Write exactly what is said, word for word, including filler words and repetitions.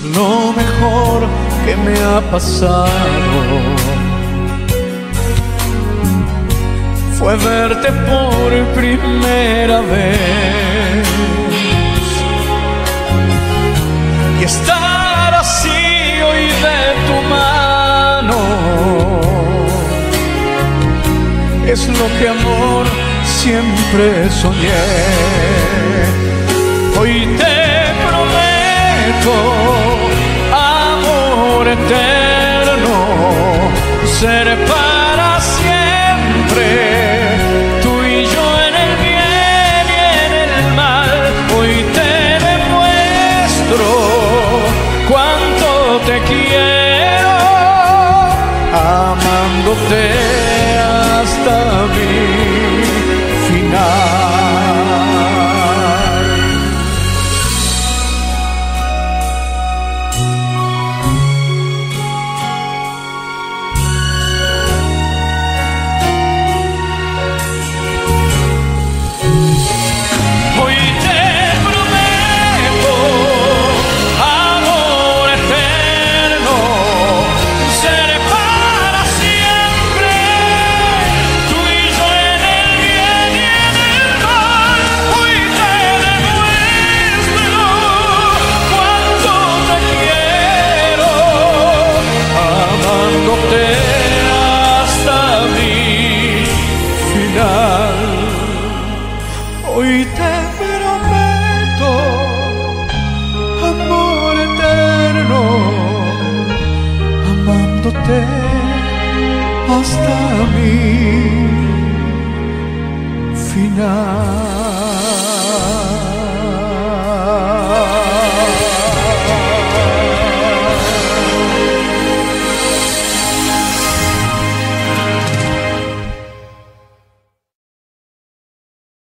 lo mejor que me ha pasado fue verte por primera vez y estar así hoy de tu mano. Es lo que, amor, siempre soñé. Hoy te prometo, amor eterno, ser para siempre, tú y yo en el bien y en el mal. Hoy te demuestro cuánto te quiero, amándote hasta mi final. Hoy te prometo, amor eterno, amándote hasta mi final.